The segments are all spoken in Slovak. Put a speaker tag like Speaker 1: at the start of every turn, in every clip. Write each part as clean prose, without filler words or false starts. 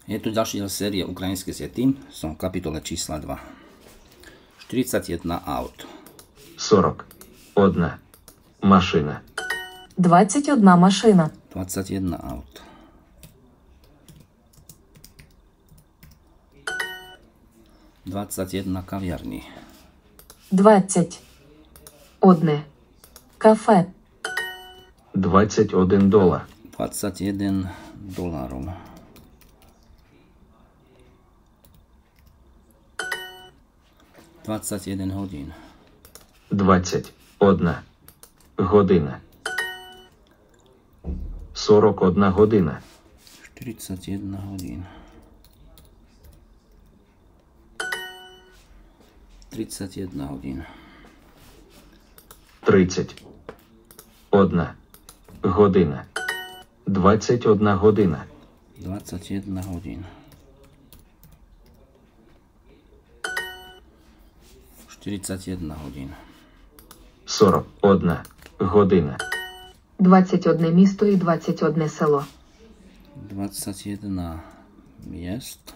Speaker 1: Je tu ďalší diel série Ukrajinské sety. Som v kapitole čísla 2. 41 aut.
Speaker 2: 41 машина.
Speaker 3: 21 машина.
Speaker 1: 21 aut. 21 kaviarní.
Speaker 3: 21 кафе.
Speaker 2: 21 долар.
Speaker 1: 21 dolárov. 21 hodín.
Speaker 2: 21 година. 41 година.
Speaker 1: 41 hodín. 31 hodín.
Speaker 2: 31 година. 21 година.
Speaker 1: 21 hodín. 41 hodín.
Speaker 2: 41 година.
Speaker 3: 21 місто і 21 село.
Speaker 1: 21 miest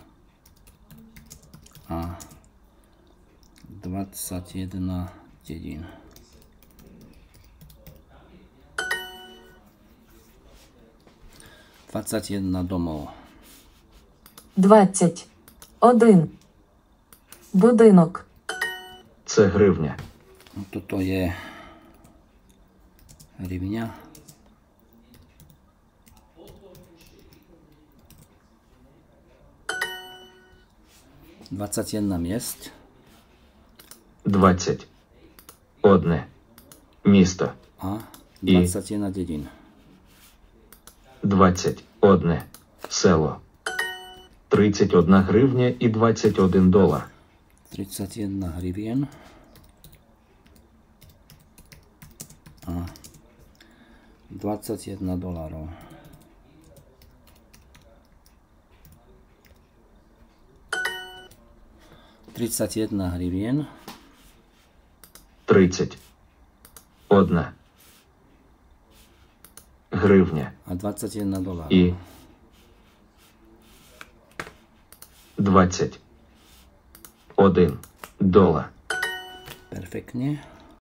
Speaker 1: a 21 dedín. Домов.
Speaker 3: 21 будинок.
Speaker 2: Це гривня.
Speaker 1: Toto je hryvňa. Jedna miest.
Speaker 2: 21 місто.
Speaker 1: A 21 dedín.
Speaker 2: 21 село. 31 гривня і 21 долар.
Speaker 1: 31 hrivien. A 21 dolárov. Jedna hrivien.
Speaker 2: 31 гривня.
Speaker 1: A 21 dolárov.
Speaker 2: І 21 долар.
Speaker 1: Perfektne.